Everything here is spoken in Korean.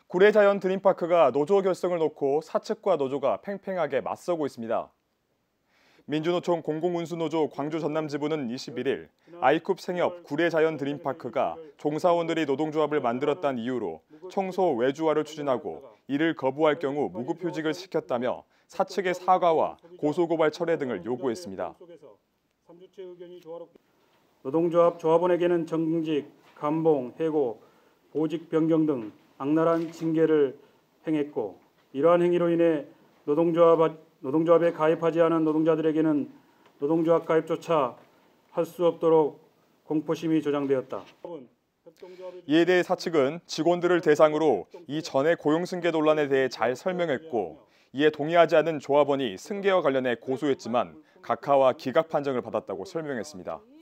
구례자연 드림파크가 노조 결성을 놓고 사측과 노조가 팽팽하게 맞서고 있습니다. 민주노총 공공운수노조 광주 전남지부는 21일 아이쿱 생협 구례자연 드림파크가 종사원들이 노동조합을 만들었다는 이유로 청소 외주화를 추진하고 이를 거부할 경우 무급휴직을 시켰다며 사측의 사과와 고소고발 철회 등을 요구했습니다. 노동조합 조합원에게는 정직, 감봉, 해고, 보직 변경 등 악랄한 징계를 행했고 이러한 행위로 인해 노동조합에 가입하지 않은 노동자들에게는 노동조합 가입조차 할 수 없도록 공포심이 조장되었다. 이에 대해 사측은 직원들을 대상으로 이전의 고용승계 논란에 대해 잘 설명했고 이에 동의하지 않은 조합원이 승계와 관련해 고소했지만 각하와 기각 판정을 받았다고 설명했습니다.